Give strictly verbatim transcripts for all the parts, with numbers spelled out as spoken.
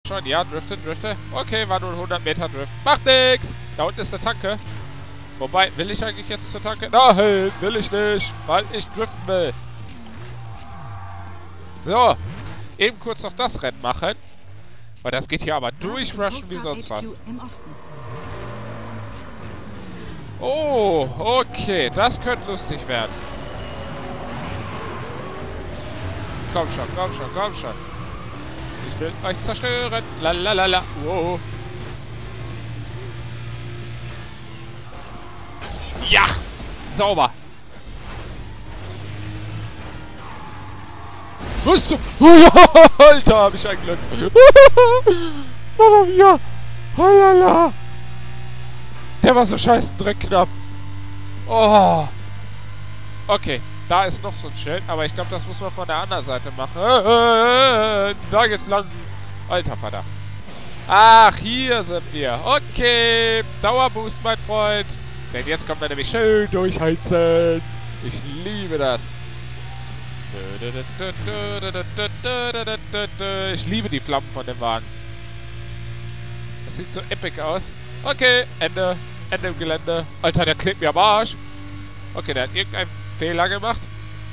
schon. Ja, drifte, drifte. Okay, war nur ein hundert Meter Drift. Macht nix. Da unten ist eine Tanke. Wobei, will ich eigentlich jetzt zur Tanke? Nein, will ich nicht, weil ich driften will. So, eben kurz noch das Rennen machen. Weil das geht hier aber durchrushen wie sonst was. Oh, okay, das könnte lustig werden. Komm schon, komm schon, komm schon. Ich will euch zerstören. Lalalala. Wow. Ja! Sauber! Was zum... Alter, hab ich ein Glück! Mama mia! Halala! Der war so scheiß dreckknapp! Oh! Okay, da ist noch so ein Schild, aber ich glaube, das muss man von der anderen Seite machen. Da geht's lang! Alter Vater! Ach, hier sind wir! Okay! Dauerboost, mein Freund! Denn jetzt kommt er nämlich schön durchheizen. Ich liebe das. Ich liebe die Flammen von dem Wagen. Das sieht so epic aus. Okay, Ende. Ende im Gelände. Alter, der klebt mir am Arsch. Okay, der hat irgendeinen Fehler gemacht.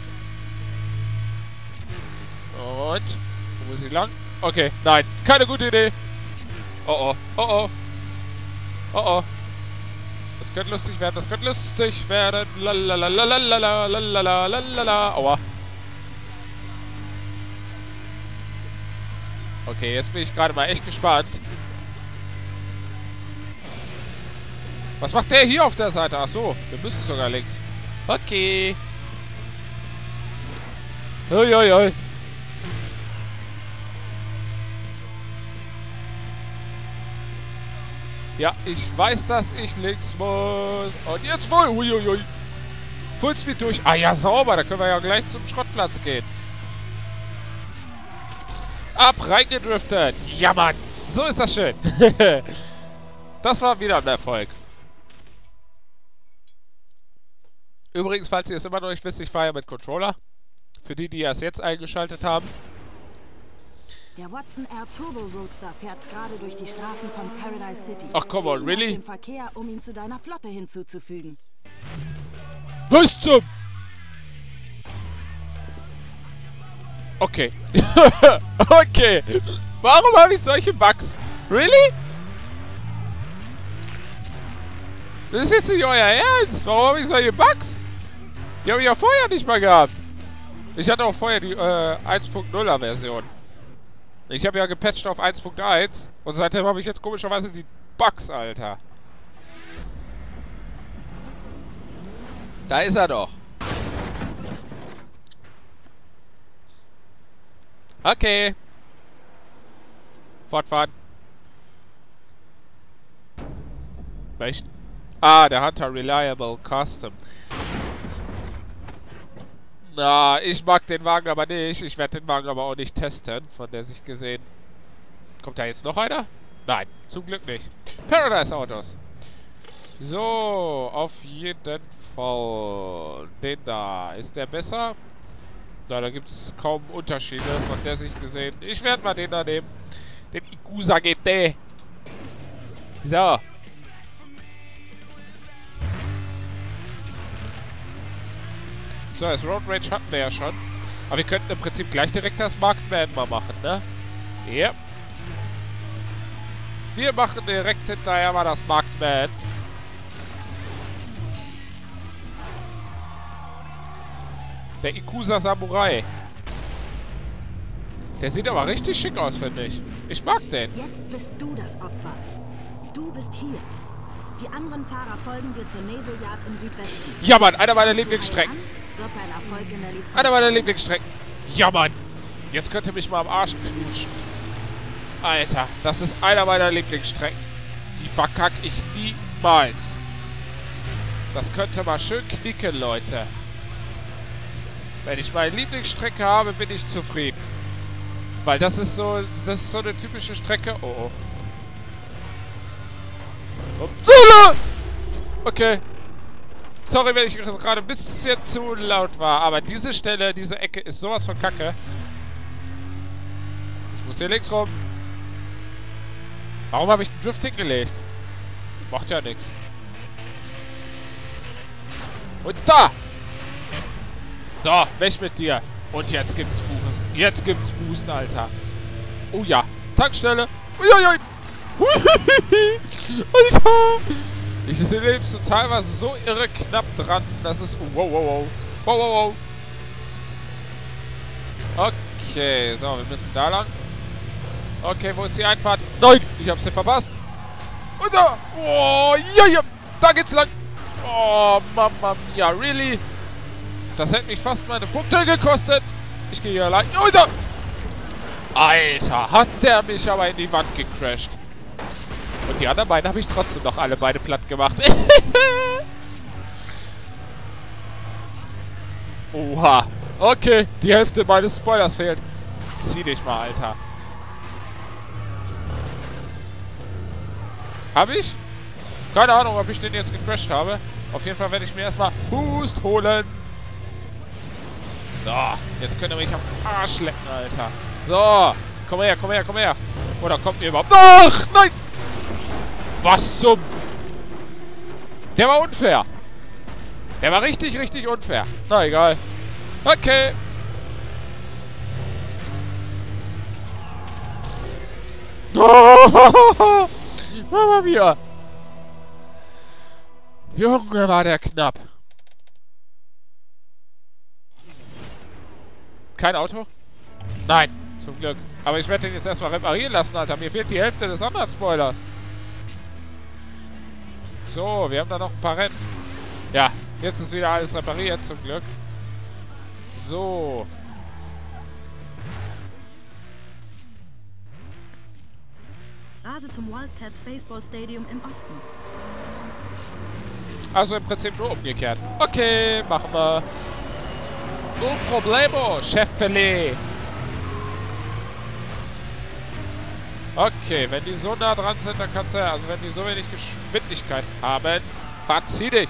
Und? Wo muss ich lang? Okay, nein. Keine gute Idee. Oh oh. Oh oh. Oh oh. Das könnte lustig werden, das könnte lustig werden. Lalalalalalalalalala. Aua. Okay, jetzt bin ich gerade mal echt gespannt. Was macht der hier auf der Seite? Ach so, wir müssen sogar links. Okay. Hoi, hoi, hoi. Ja, ich weiß, dass ich links muss. Und jetzt wohl. Uiuiui. Fullspeed durch. Ah ja, sauber. Da können wir ja gleich zum Schrottplatz gehen. Ab, reingedriftet. Ja, Mann. So ist das schön. Das war wieder ein Erfolg. Übrigens, falls ihr es immer noch nicht wisst, ich fahre ja mit Controller. Für die, die es jetzt eingeschaltet haben. Der Watson R Turbo Roadster fährt gerade durch die Straßen von Paradise City. Ach, come on, really? Im Verkehr, um ihn zu deiner Flotte hinzuzufügen. Was zum... Okay. Okay. Warum habe ich solche Bugs? Really? Das ist jetzt nicht euer Ernst. Warum habe ich solche Bugs? Die habe ich ja vorher nicht mal gehabt. Ich hatte auch vorher die äh, eins Punkt nuller Version. Ich habe ja gepatcht auf eins Punkt eins und seitdem habe ich jetzt komischerweise die Bugs, Alter. Da ist er doch. Okay. Fortfahren. Welch? Ah, der Hunter Reliable Custom. Na, ich mag den Wagen aber nicht. Ich werde den Wagen aber auch nicht testen, von der Sicht gesehen. Kommt da jetzt noch einer? Nein, zum Glück nicht. Paradise Autos. So, auf jeden Fall. Den da. Ist der besser? Na, da gibt es kaum Unterschiede, von der Sicht gesehen. Ich werde mal den da nehmen. Den Igusa G T. So. So, das Road Rage hatten wir ja schon. Aber wir könnten im Prinzip gleich direkt das Markman mal machen, ne? Ja. Yep. Wir machen direkt hinterher mal das Markman. Der Ikusa Samurai. Der sieht aber richtig schick aus, finde ich. Ich mag den. Jetzt bist du das Opfer. Du bist hier. Die anderen Fahrer folgen dir zur Naval Yard im Südwesten. Ja, Mann, einer meiner Lieblingsstrecken. Wird dein Erfolg in der Lizenz Einer meiner Lieblingsstrecken. Ja, Mann. Jetzt könnt ihr mich mal am Arsch knutschen. Alter, das ist einer meiner Lieblingsstrecken. Die verkack ich niemals. Das könnte mal schön knicken, Leute. Wenn ich meine Lieblingsstrecke habe, bin ich zufrieden. Weil das ist so, das ist so eine typische Strecke. Oh, oh. Upsala! Okay. Sorry, wenn ich gerade ein bisschen zu laut war, aber diese Stelle, diese Ecke ist sowas von kacke. Ich muss hier links rum. Warum habe ich den Drift hingelegt? Macht ja nichts. Und da! So, weg mit dir. Und jetzt gibt's Boost. Jetzt gibt's Boost, Alter. Oh ja. Tankstelle. Uiuiui. Alter. Ich sehe so teilweise so irre knapp dran. Das ist... Wow, wow, wow. Wow, wow, wow. Okay, so, wir müssen da lang. Okay, wo ist die Einfahrt? Nein, ich hab's nicht verpasst. Und da. Oh, ja, ja. Da geht's lang. Oh, Mama mia, really? Das hätte mich fast meine Punkte gekostet. Ich gehe hier lang. Oh, da. Alter, hat der mich aber in die Wand gecrashed. Und die anderen beiden habe ich trotzdem noch alle beide platt gemacht. Oha. Okay, die Hälfte meines Spoilers fehlt. Zieh dich mal, Alter. Habe ich? Keine Ahnung, ob ich den jetzt gecrashed habe. Auf jeden Fall werde ich mir erstmal Boost holen. So, jetzt könnt ihr mich am Arsch lecken, Alter. So, komm her, komm her, komm her. Oder kommt ihr überhaupt... Ach, nein! Was zum... Der war unfair. Der war richtig, richtig unfair. Na, egal. Okay. Oh, Mama mia. Junge, war der knapp. Kein Auto? Nein, zum Glück. Aber ich werde den jetzt erstmal reparieren lassen, Alter. Mir fehlt die Hälfte des anderen Spoilers. So, wir haben da noch ein paar Rennen. Ja, jetzt ist wieder alles repariert, zum Glück. So. Rase zum Wildcats Baseball Stadium im Osten. Also im Prinzip nur umgekehrt. Okay, machen wir. No problemo, Chef-Filet. Okay, wenn die so nah dran sind, dann kannst du ja, also wenn die so wenig Geschwindigkeit haben, verzieh dich.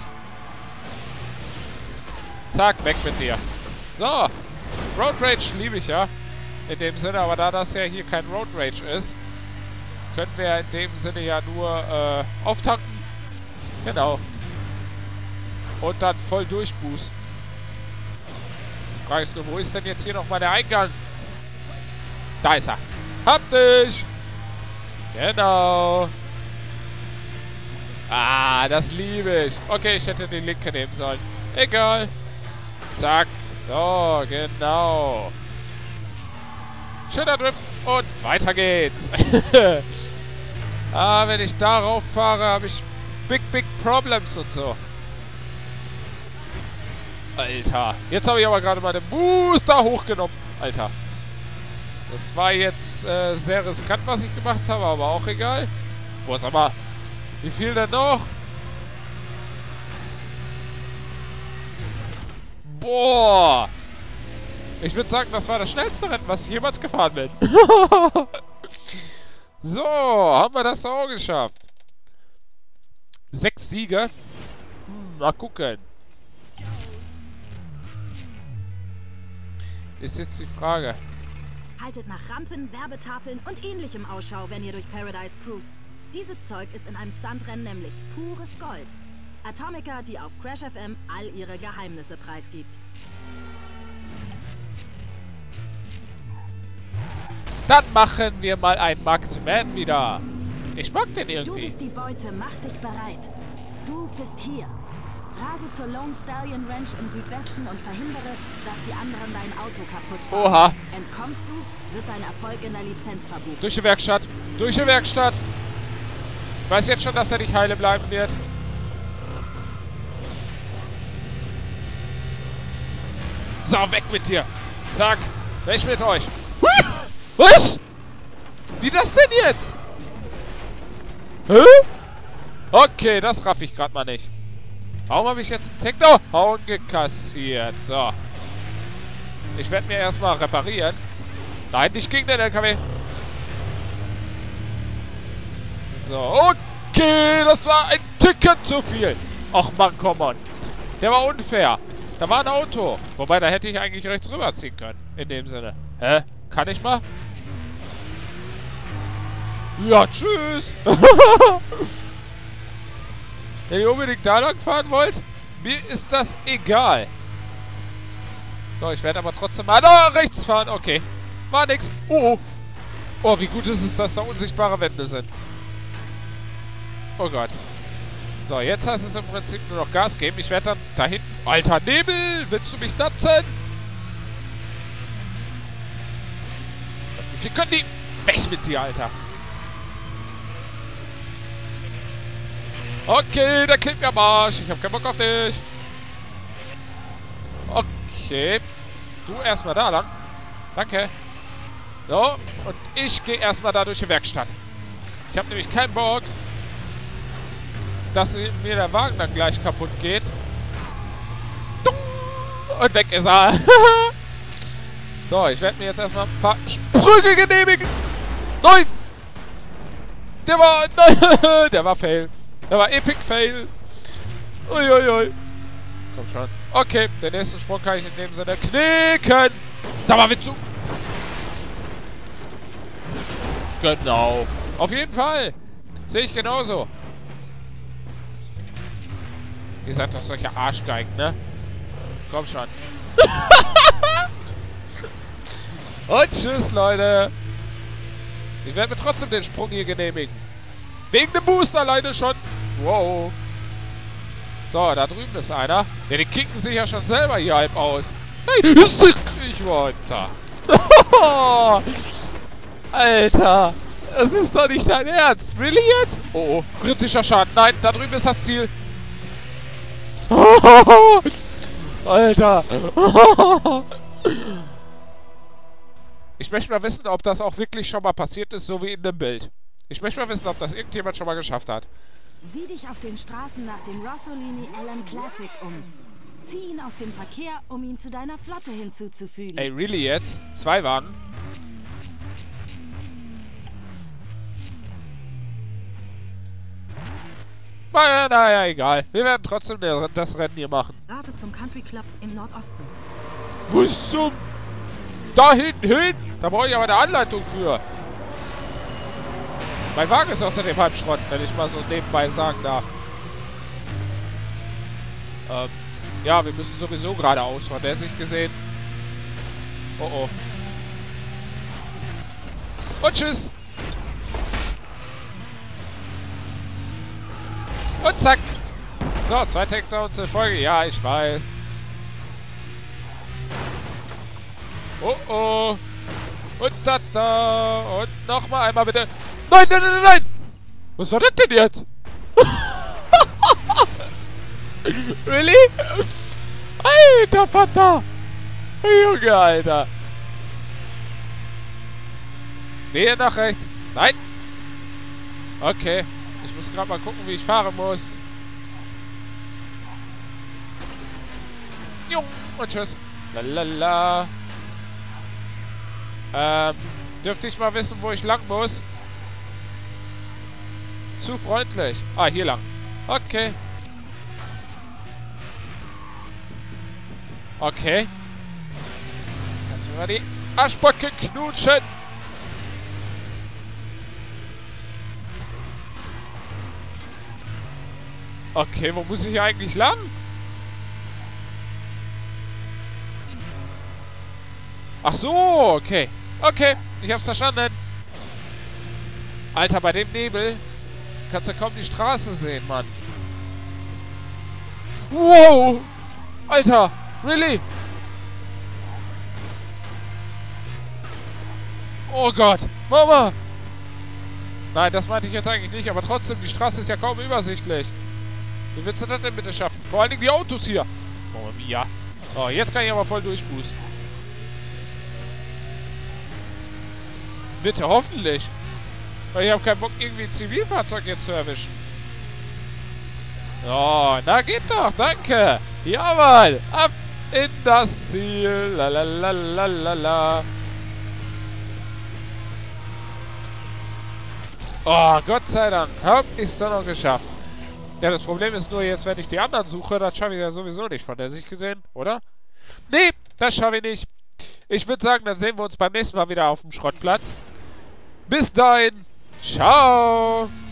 Zack, weg mit dir. So, Road Rage liebe ich ja. In dem Sinne, aber da das ja hier kein Road Rage ist, können wir in dem Sinne ja nur äh, auftanken. Genau. Und dann voll durchboosten. Fragst du, wo ist denn jetzt hier nochmal der Eingang? Da ist er. Hab dich! Genau. Ah, das liebe ich. Okay, ich hätte den linken nehmen sollen. Egal. Zack. So, genau. Schöner Drift und weiter geht's. Ah, wenn ich darauf fahre, habe ich big, big Problems und so. Alter. Jetzt habe ich aber gerade mal den Booster hochgenommen. Alter. Das war jetzt äh, sehr riskant, was ich gemacht habe, aber auch egal. Boah, sag mal. Wie viel denn noch? Boah. Ich würde sagen, das war das schnellste Rennen, was ich jemals gefahren bin. So, haben wir das auch geschafft. Sechs Siege. Hm, mal gucken. Ist jetzt die Frage. Haltet nach Rampen, Werbetafeln und ähnlichem Ausschau, wenn ihr durch Paradise cruist. Dieses Zeug ist in einem Stuntrennen nämlich pures Gold. Atomica, die auf Crash F M all ihre Geheimnisse preisgibt. Dann machen wir mal einen Marked Man wieder. Ich mag den irgendwie. Du bist die Beute, mach dich bereit. Du bist hier. Rase zur Lone Stallion Ranch im Südwesten und verhindere, dass die anderen dein Auto kaputt fahren. Oha. Entkommst du, wird dein Erfolg in der Lizenz verbucht. Durch die Werkstatt. Durch die Werkstatt. Ich weiß jetzt schon, dass er nicht heile bleiben wird. So, weg mit dir. Zack. Weg mit euch. Was? Wie das denn jetzt? Hä? Okay, das raff ich gerade mal nicht. Warum habe ich jetzt einen Techno-Hauen gekassiert? So. Ich werde mir erstmal reparieren. Nein, nicht gegen den L K W. So, okay, das war ein Ticket zu viel. Ach man, komm on. Der war unfair. Da war ein Auto. Wobei, da hätte ich eigentlich rechts rüberziehen können. In dem Sinne. Hä? Kann ich mal? Ja, tschüss. Wenn ihr unbedingt da lang fahren wollt, mir ist das egal. So, ich werde aber trotzdem mal da rechts fahren. Okay. War nix. Oh, oh. Oh, wie gut ist es, dass da unsichtbare Wände sind. Oh Gott. So, jetzt heißt es im Prinzip nur noch Gas geben. Ich werde dann da hinten... Alter Nebel! Willst du mich natzen? Wie können die... Weg mit dir, Alter! Okay, der klebt mir am Arsch. Ich hab keinen Bock auf dich. Okay. Du erstmal da lang. Danke. So, und ich gehe erstmal da durch die Werkstatt. Ich habe nämlich keinen Bock, dass mir der Wagen dann gleich kaputt geht. Und weg ist er. So, ich werde mir jetzt erstmal ein paar Sprünge genehmigen. Nein! Der war... Nein, der war Fail. Der war Epic Fail. Uiuiui. Komm schon. Okay, den nächsten Sprung kann ich in dem Sinne knicken. Da war Witzu. Genau. Auf jeden Fall. Sehe ich genauso. Ihr seid doch solche Arschgeigen, ne? Komm schon. Und tschüss, Leute. Ich werde mir trotzdem den Sprung hier genehmigen. Wegen dem Boost alleine schon. Wow. So, da drüben ist einer. Ja, die kicken sich ja schon selber hier halb aus. Hey, ich wollte. Alter. Das ist doch nicht dein Ernst. Really jetzt? Oh, oh. Kritischer Schaden. Nein, da drüben ist das Ziel. Alter. Ich möchte mal wissen, ob das auch wirklich schon mal passiert ist, so wie in dem Bild. Ich möchte mal wissen, ob das irgendjemand schon mal geschafft hat. Sieh dich auf den Straßen nach dem Rossolini L M Classic um. Zieh ihn aus dem Verkehr, um ihn zu deiner Flotte hinzuzufügen. Ey, really jetzt? Zwei Wagen? Naja, naja, egal. Wir werden trotzdem das Rennen hier machen. Rase zum Country Club im Nordosten. Wo ist zum... Da hinten hin? Da brauche ich aber eine Anleitung für. Mein Wagen ist außerdem halb Schrott, wenn ich mal so nebenbei sagen darf. Ähm, ja, wir müssen sowieso geradeaus, von der Sicht gesehen. Oh oh. Und tschüss. Und zack. So, zwei Takedowns in Folge. Ja, ich weiß. Oh oh. Und da da. Und nochmal einmal bitte. Nein, nein, nein, nein. Was war das denn jetzt? Really? Alter Vater. Junge, Alter. Wehe nach rechts. Nein. Okay. Ich muss gerade mal gucken, wie ich fahren muss. Jung. Und tschüss. Lalala. Ähm. Dürfte ich mal wissen, wo ich lang muss? Zu freundlich. Ah, hier lang. Okay. Okay. Lass mich mal die Arschbacke knutschen. Okay, wo muss ich eigentlich lang? Ach so, okay. Okay, ich hab's verstanden. Alter, bei dem Nebel kannst du kaum die Straße sehen, Mann. Wow! Alter, really? Oh Gott, Mama! Nein, das meinte ich jetzt eigentlich nicht, aber trotzdem, die Straße ist ja kaum übersichtlich. Wie willst du das denn bitte schaffen? Vor allen Dingen die Autos hier. Oh, ja. Oh, jetzt kann ich aber voll durchboosten. Bitte, hoffentlich. Weil ich habe keinen Bock, irgendwie ein Zivilfahrzeug jetzt zu erwischen. Oh, na geht doch, danke. Jawohl, ab in das Ziel. Lalalala. Oh, Gott sei Dank, hab ich's doch noch geschafft. Ja, das Problem ist nur jetzt, wenn ich die anderen suche, das schaffe ich ja sowieso nicht von der Sicht gesehen, oder? Nee, das schaffe ich nicht. Ich würde sagen, dann sehen wir uns beim nächsten Mal wieder auf dem Schrottplatz. Bis dahin, Ciao.